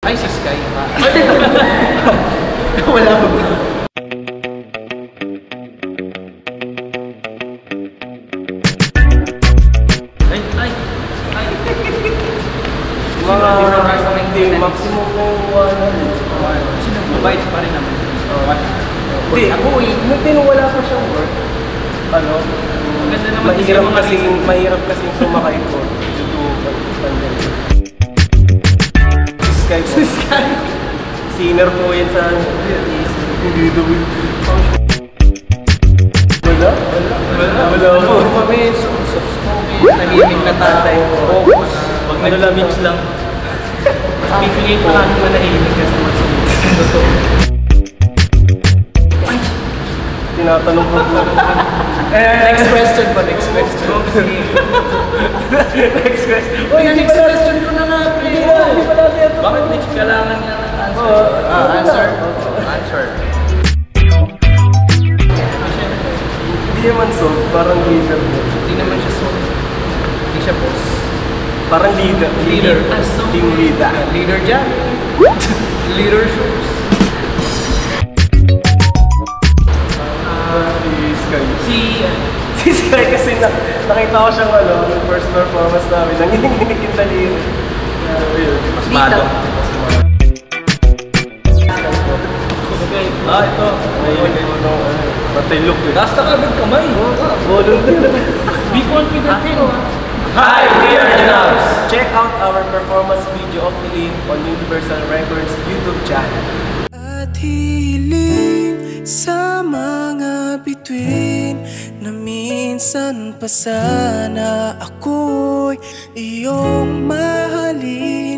Ay, si Sky. Wala pa ba? Ay. Mga hindi, maximum ko 1. Sino mabait pa rin naman. Hindi, ako nung wala pa siyang work, maganda naman mahirap kasing sumakay ko due to pandemic. Si Sky. Sinner po yan sa hindi daw. Wala po. Kami, soft-spoken, nahihimik na tatay ko. Focus. Wag nalamig lang. Mas pipiliin pa natin manahimik kasi magsumunod. Totoo. Tinatanong ko po. Next question pa, next question. Next question. Next question ko na nga, pre. Hindi pa natin ito. Bakit next kailangan niya ng answer? Answer. Hindi naman sold, parang leader. Hindi naman siya so. Hindi siya boss. Parang leader. Team leader. Leader dyan. Leader shoes. Si Sky kasi nakita ko siyang yung first performance namin. Nanginginig yung daliri. Mas malo. Ito. Nahilig mo nung patay look eh. Taas na kagad kamay. Volunteer. Be confident din. Hi, we are the Nubs. Check out our performance video of Eileen on Universal Records YouTube channel. At hiling sa mga bituin na minsan pa sana ako'y iyong mahalin.